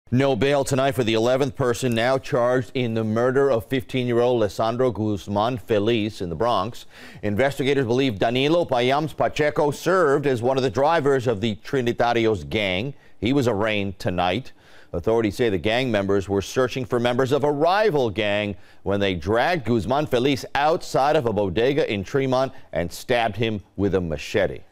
No bail tonight for the 11th person now charged in the murder of 15-year-old Lesandro Guzman-Feliz in the Bronx. Investigators believe Danilo Payamps Pacheco served as one of the drivers of the Trinitarios gang. He was arraigned tonight. Authorities say the gang members were searching for members of a rival gang when they dragged Guzman-Feliz outside of a bodega in Tremont and stabbed him with a machete.